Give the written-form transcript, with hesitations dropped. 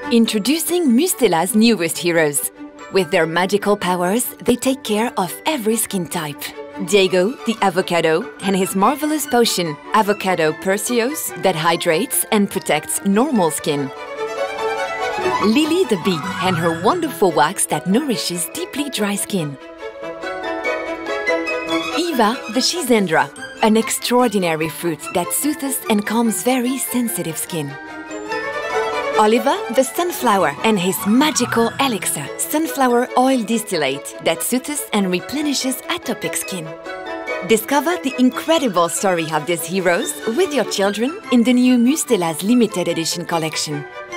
Introducing Mustela's newest heroes. With their magical powers, they take care of every skin type. Diego, the avocado, and his marvelous potion, Avocado Perseose, that hydrates and protects normal skin. Lily the bee and her wonderful wax that nourishes deeply dry skin. Eva the Schizandra, an extraordinary fruit that soothes and calms very sensitive skin. Oliver the sunflower and his magical elixir, sunflower oil distillate, that soothes and replenishes atopic skin. Discover the incredible story of these heroes with your children in the new Mustela's limited edition collection.